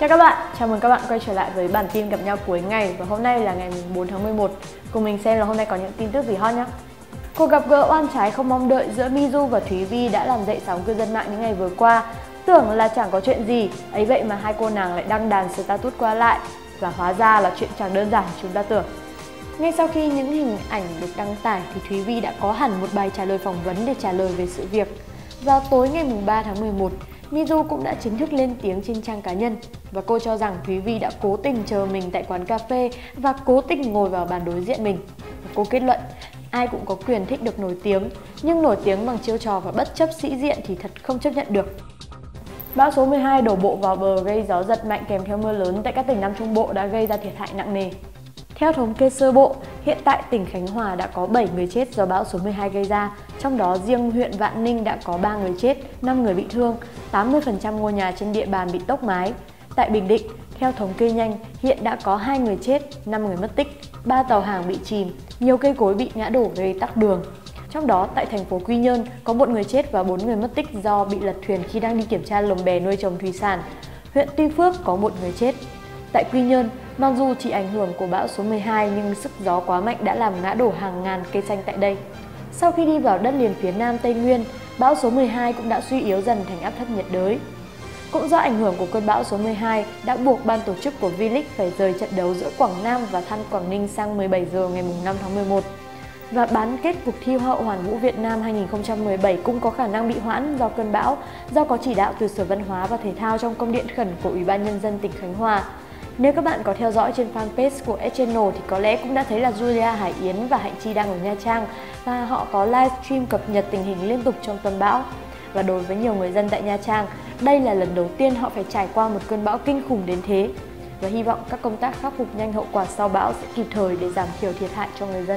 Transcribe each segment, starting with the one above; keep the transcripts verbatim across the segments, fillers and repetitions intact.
Chào các bạn, chào mừng các bạn quay trở lại với bản tin gặp nhau cuối ngày. Và hôm nay là ngày bốn tháng mười một. Cùng mình xem là hôm nay có những tin tức gì hot nhé. Cuộc gặp gỡ oan trái không mong đợi giữa Mizu và Thúy Vi đã làm dậy sóng cư dân mạng những ngày vừa qua. Tưởng là chẳng có chuyện gì, ấy vậy mà hai cô nàng lại đăng đàn status qua lại. Và hóa ra là chuyện chẳng đơn giản chúng ta tưởng. Ngay sau khi những hình ảnh được đăng tải thì Thúy Vi đã có hẳn một bài trả lời phỏng vấn để trả lời về sự việc. Vào tối ngày ba tháng mười một, Mizu cũng đã chính thức lên tiếng trên trang cá nhân và cô cho rằng Thúy Vi đã cố tình chờ mình tại quán cà phê và cố tình ngồi vào bàn đối diện mình. Và cô kết luận, ai cũng có quyền thích được nổi tiếng, nhưng nổi tiếng bằng chiêu trò và bất chấp sĩ diện thì thật không chấp nhận được. Bão số mười hai đổ bộ vào bờ gây gió giật mạnh kèm theo mưa lớn tại các tỉnh Nam Trung Bộ đã gây ra thiệt hại nặng nề. Theo thống kê sơ bộ, hiện tại tỉnh Khánh Hòa đã có bảy người chết do bão số mười hai gây ra, trong đó riêng huyện Vạn Ninh đã có ba người chết, năm người bị thương, tám mươi phần trăm ngôi nhà trên địa bàn bị tốc mái. Tại Bình Định, theo thống kê nhanh, hiện đã có hai người chết, năm người mất tích, ba tàu hàng bị chìm, nhiều cây cối bị ngã đổ gây tắc đường. Trong đó, tại thành phố Quy Nhơn có một người chết và bốn người mất tích do bị lật thuyền khi đang đi kiểm tra lồng bè nuôi trồng thủy sản. Huyện Tuy Phước có một người chết. Tại Quy Nhơn, mặc dù chỉ ảnh hưởng của bão số mười hai nhưng sức gió quá mạnh đã làm ngã đổ hàng ngàn cây xanh tại đây. Sau khi đi vào đất liền phía Nam Tây Nguyên, bão số mười hai cũng đã suy yếu dần thành áp thấp nhiệt đới. Cũng do ảnh hưởng của cơn bão số mười hai đã buộc ban tổ chức của V-League phải rời trận đấu giữa Quảng Nam và Than Quảng Ninh sang mười bảy giờ ngày năm tháng mười một. Và bán kết cuộc thi Hoa hậu Hoàn vũ Việt Nam hai nghìn không trăm mười bảy cũng có khả năng bị hoãn do cơn bão, do có chỉ đạo từ Sở Văn hóa và Thể thao trong công điện khẩn của Ủy ban Nhân dân tỉnh Khánh Hòa. Nếu các bạn có theo dõi trên fanpage của S Channel thì có lẽ cũng đã thấy là Julia Hải Yến và Hạnh Chi đang ở Nha Trang và họ có livestream cập nhật tình hình liên tục trong cơn bão. Và đối với nhiều người dân tại Nha Trang, đây là lần đầu tiên họ phải trải qua một cơn bão kinh khủng đến thế. Và hy vọng các công tác khắc phục nhanh hậu quả sau bão sẽ kịp thời để giảm thiểu thiệt hại cho người dân.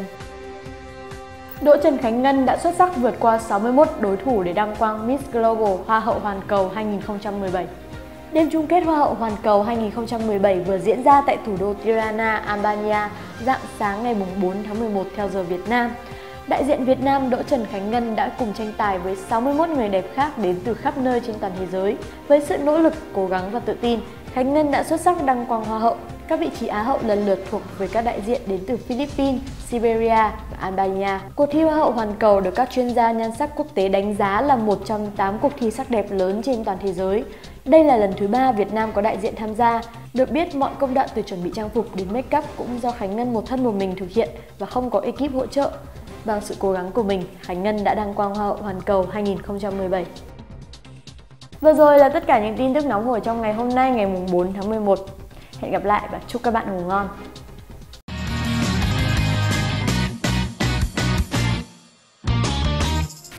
Đỗ Trần Khánh Ngân đã xuất sắc vượt qua sáu mươi mốt đối thủ để đăng quang Miss Global Hoa hậu Hoàn cầu hai nghìn không trăm mười bảy. Đêm chung kết Hoa hậu Hoàn cầu hai nghìn không trăm mười bảy vừa diễn ra tại thủ đô Tirana, Albania, rạng sáng ngày bốn tháng mười một theo giờ Việt Nam. Đại diện Việt Nam Đỗ Trần Khánh Ngân đã cùng tranh tài với sáu mươi mốt người đẹp khác đến từ khắp nơi trên toàn thế giới. Với sự nỗ lực, cố gắng và tự tin, Khánh Ngân đã xuất sắc đăng quang Hoa hậu. Các vị trí Á hậu lần lượt thuộc về các đại diện đến từ Philippines, Siberia và Albania. Cuộc thi Hoa hậu Hoàn cầu được các chuyên gia nhan sắc quốc tế đánh giá là một trong tám cuộc thi sắc đẹp lớn trên toàn thế giới. Đây là lần thứ ba Việt Nam có đại diện tham gia. Được biết, mọi công đoạn từ chuẩn bị trang phục đến make up cũng do Khánh Ngân một thân một mình thực hiện và không có ekip hỗ trợ. Bằng sự cố gắng của mình, Khánh Ngân đã đăng quang Hoa hậu Hoàn cầu hai nghìn không trăm mười bảy. Vừa rồi là tất cả những tin tức nóng hổi trong ngày hôm nay ngày bốn tháng mười một. Hẹn gặp lại và chúc các bạn ngủ ngon.